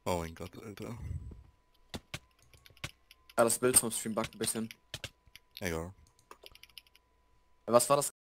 Oh mein Gott, Alter. Ja, das Bild vom Stream buggt ein bisschen. Egal. Was war das?